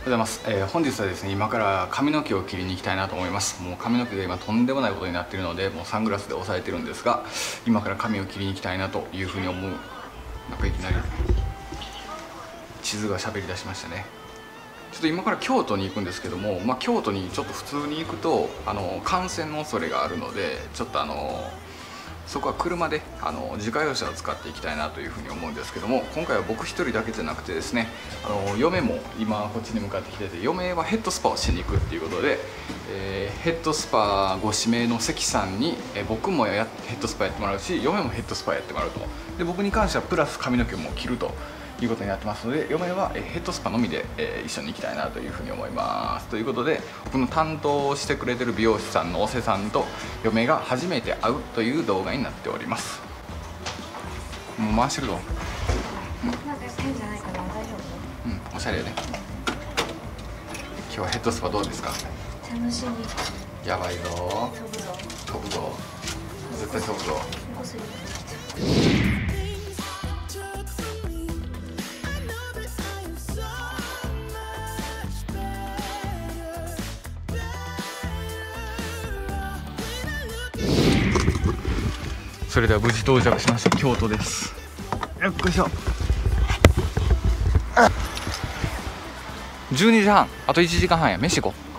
ございます。本日はですね、今から髪の毛を切りに行きたいなと思います。もう髪の毛が今とんでもないことになっているので、もうサングラスで押さえてるんですが、今から髪を切りに行きたいなというふうに思う。なんかいきなり地図が喋り出しましたね。ちょっと今から京都に行くんですけども、京都にちょっと普通に行くと感染の恐れがあるので、ちょっとそこは車で自家用車を使っていきたいなというふうに思うんですけども、今回は僕一人だけじゃなくてですね、嫁も今こっちに向かってきてて、嫁はヘッドスパをしに行くっていうことで、ヘッドスパご指名の関さんに、僕もヘッドスパやってもらうし、嫁もヘッドスパやってもらうと。で僕に関してはプラス髪の毛も切るということになってますので、嫁はヘッドスパのみで一緒に行きたいなというふうに思います。ということで、僕の担当してくれてる美容師さんのお瀬さんと嫁が初めて会うという動画になっております。もう回してるぞ。 なんか変じゃないかな、大丈夫？ おしゃれやね。今日はヘッドスパどうですか？ 楽しみ。 やばいぞ。飛ぶぞ。絶対飛ぶぞ。それでは無事到着しました。京都です。よっこいしょ。12時半、あと1時間半や。飯行こう。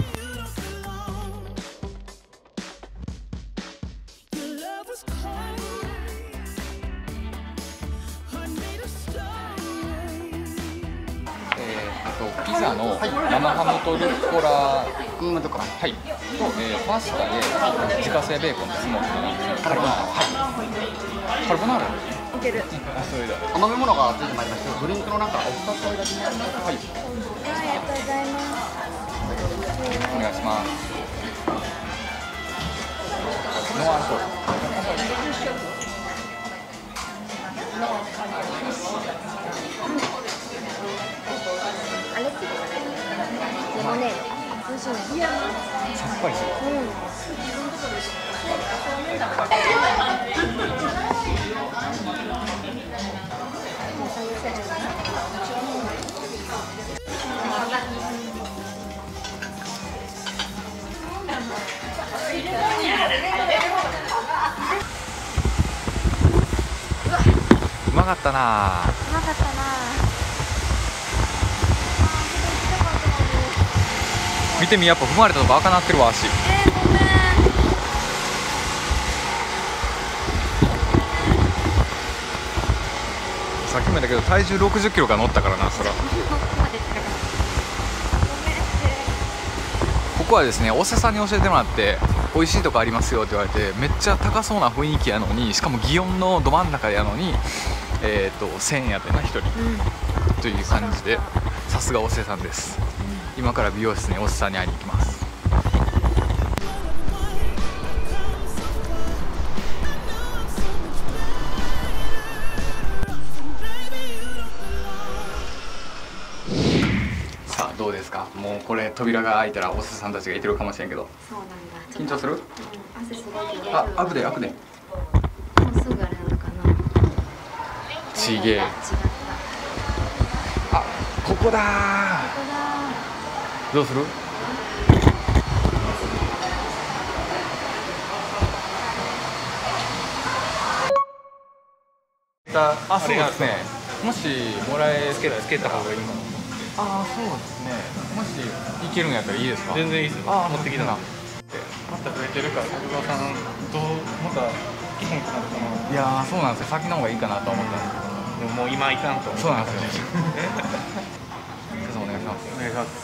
ピザの生ハムとルッコラ、とか、はい、と、パスタで自家製ベーコンです。もうカルボナーラ、はい、カルボナーラいける。それでは甘め物がついてまいりまして、ドリンクの中お二つおいだきになります。 はい、 ありがとうございます。 お願いします。ノンアルコール。 あれってレモネード。美味しいね。 さっぱりする。うまかったな。 うまかったな。 見てみ、やっぱ踏まれたとこ赤なってるわ、足。 ごめん。 さっきも言ったけど体重60キロが乗ったからな、そら。ここはですね、お瀬さんに教えてもらって美味しいとこありますよって言われて、めっちゃ高そうな雰囲気やのに、しかも祇園のど真ん中やのに1000円やってな、1人、という感じで、さすがお瀬さんです。今から美容室にお瀬さんに会いに行きます。さあどうですか？もうこれ扉が開いたらお瀬さんたちがいてるかもしれんけど。 そうなんだ。 緊張する？ 汗すごいけど。 あ、開くで開くで。 もうすぐあれなのかな。 ちげえ。あ、ここだー。どうする？あ、そうですね。もしもらえつけた方がいいかな。ああ、そうですね。もしいけるんやったらいいですか？ 全然いいですよ。 ああ、 持ってきたな。 な。 また増えてるから徳川さんまた来へんくなるかな。 いやー、そうなんですよ。先の方がいいかなと思ったんですけど。 でももう今いかんと。 そうなんですよ。お願いします。 お願いします。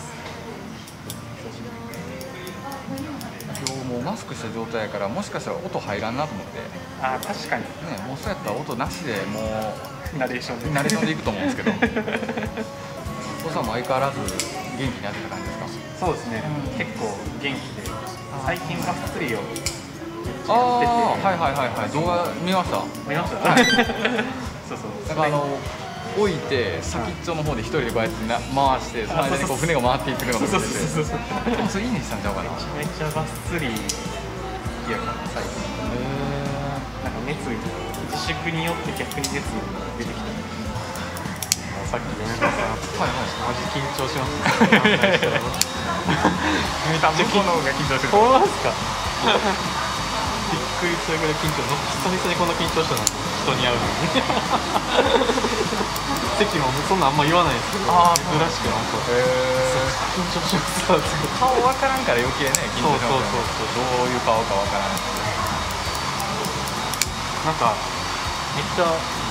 今日もうマスクした状態やから、もしかしたら音入らんなと思って。 あ、確かに。 ね、もうそうやったら音なしでもうナレーションでいくと思うんですけど。お父さんも相変わらず元気にやってた感じですか？ そうですね。結構元気で、最近がっつりをああ、はいはいはいはい。動画見ました。 見ました。 はい。 そうそう。 なんか置いて先っちょの方で一人でこうやって回して、その間にこう船が回っていってるのが見てて、それいいねしたんちゃうかな。 めっちゃがっつりやから最近。なんか熱意自粛によって逆に熱が出てきた。 さっき米田さんはいはいマジ緊張しますね。 めっちゃ向こうの方が緊張する。 そうですか。びっくりするぐらい緊張。久々にこんな緊張したの人に会うのに。席もそんなあんま言わないですけど、 あー珍しくなんか緊張しますって。 顔わからんから余計ね緊張しますよね。どういう顔かわからん。 なんかめっちゃ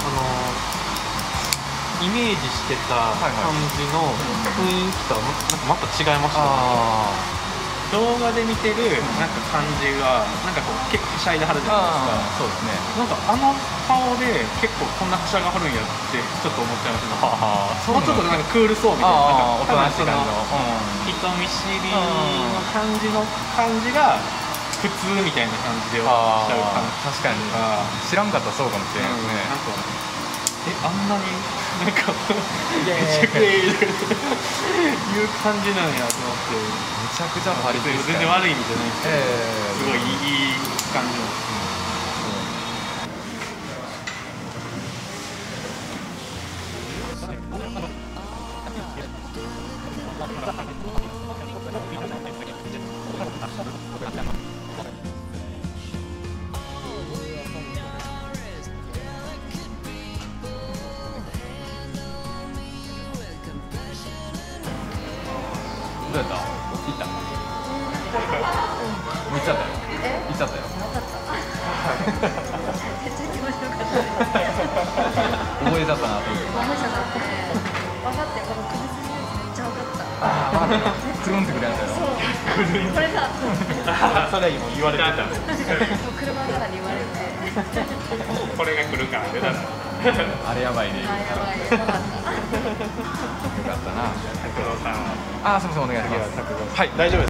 イメージしてた感じの雰囲気とはなんかまた違いましたね。動画で見てるなんか感じがなんかこう結構はしゃいではるじゃないですか。 そうですね。 なんか顔で結構こんなはしゃがはるんやってちょっと思っちゃいますね。もうちょっとなんかクールそうみたいな、 おとなしい感じの人見知りの感じが普通みたいな感じでしちゃう感じ。 確かに知らんかったらそうかもしれないですね。 なんかあんなになんかめちゃくちゃいう感じなんやと思って。 めちゃくちゃパリピです全然悪い意味じゃないですけど、すごいいい感じなんです。 どうやった？行った？もう行っちゃったよ。行っちゃったよ。 めっちゃ気持ちよかったです。 覚えちゃったなと思って。 面白かったね。分かってこの首筋のやつめっちゃ分かった。 ああ、くるんってくるやつやろ。 そう。これだ。 それ今言われてた。 もう車の中で言われて。 これが来るから出たら。 あれやばいね。 あやばい。分かった。 よかったな。 拓郎さんは。 ああ、すみません、お願いします。はい、 大丈夫です。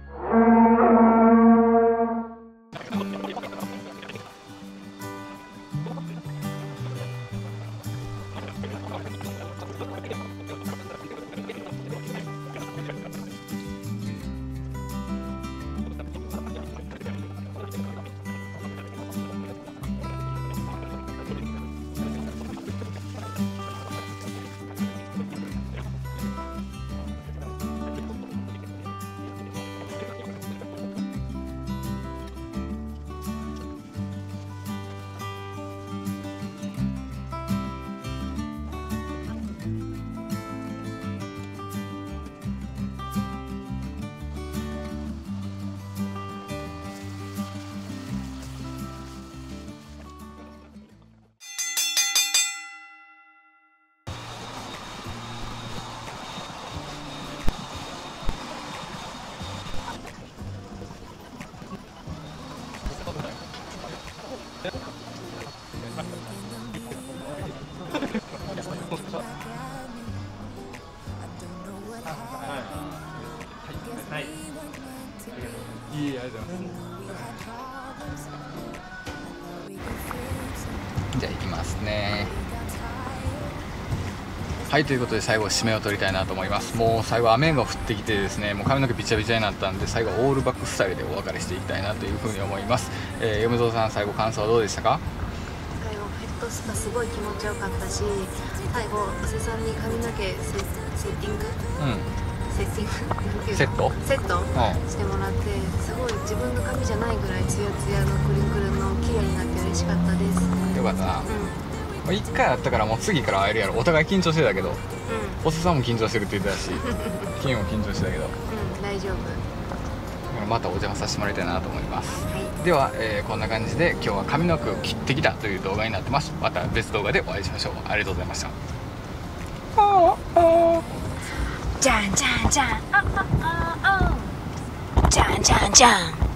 はい。 いい、ありがとうございます。じゃあ行きますね。はい、ということで最後締めを取りたいなと思います。もう最後雨が降ってきてですね、もう髪の毛びちゃびちゃになったんで、最後オールバックスタイルでお別れしていきたいなというふうに思います。嫁蔵さん、最後感想はどうでしたか？ 最後ヘッドスパすごい気持ちよかったし、最後伊勢さんに髪の毛セッティング、セッティングセットしてもらって、すごい自分の髪じゃないぐらいツヤツヤのクリンクルの綺麗になって嬉しかったです。 よかったな。1回あったからもう次から会えるやろ。お互い緊張してたけど、お瀬さんも緊張してるって言ってたし金も緊張してたけど、 大丈夫。 またお邪魔させてもらいたいなと思います。 はい、 では、こんな感じで今日は髪の毛を切ってきたという動画になってます。また別動画でお会いしましょう。ありがとうございました。 じゃんじゃんじゃん、じゃんじゃんじゃん。